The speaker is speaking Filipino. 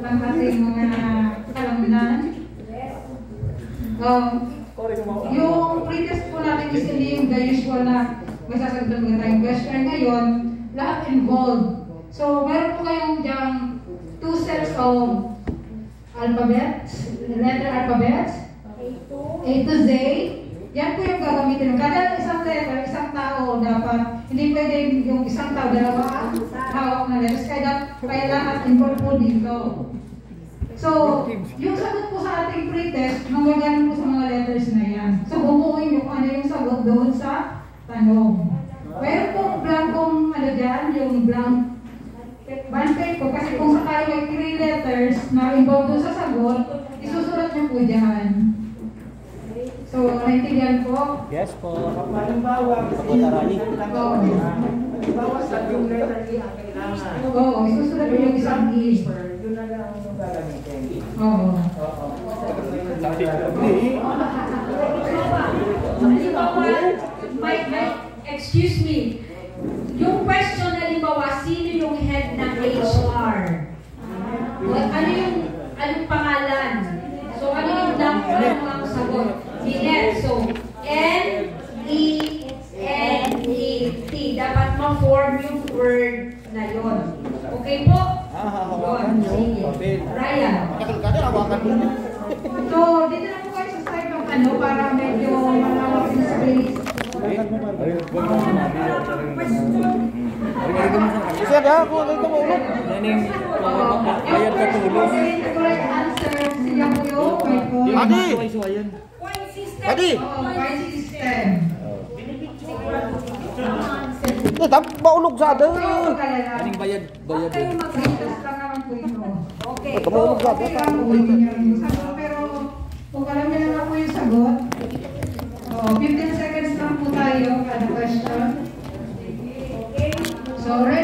ng ating mga kalamnan. Yung pretest po natin is hindi yung the usual na may sasagdan mga tayong question. Ngayon, lahat involved. So, meron po kayong diyang 2 sets of alphabets, letter alphabets, A to Z. Yan po yung gagamitin. Kada isang letter, isang tao dapat, hindi pwede yung isang tao, dalawa hawak na letters. Kaya lahat involved po dito. So, yung sagot po sa ating pretest, manggagaling po sa mga letters na yan. So, bumuuin nyo kung ano yung sagot doon sa tanong. Meron pong blankong ano dyan, yung blank bond paper, kasi kung sakali may 3 letters na involved doon sa sagot, isusulat nyo po dyan. So, naintindihan po? Yes po. Halimbawa, sa yung letter E ang kailangan. Oo, isusulat nyo yung isang E. Yun na lang ang gagamitin. Oo. Excuse me. Yung question na halimbawa, sino yung head ng HR? Anong pangalan? So, ano yung blank ang sagot? Head. So, N-E-N-E-T. Dapat ma-form yung word na yon. Okay po? Hawakan yung papel. Ryan. So, dito na po kayo sa side ng ano para medyo malawak yung space. Isa ba? Kung ano ito mo ulit. Yan yung bayad sa tulos. Correct answer. Siya po yung Adi! Adi! point system. Maulog sa ada. Aning bayad? Bayad kayo mag-itas lang naman po ito. Okay. Maulog sa ada. Pero kung alam niyo na po yung sagot, 15 seconds lang po tayo kada question. So, ready?